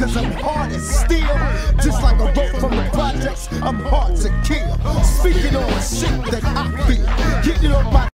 cause I'm hard as steel. Just like a rope from the projects, I'm hard to kill. Speaking on shit that I feel, getting on my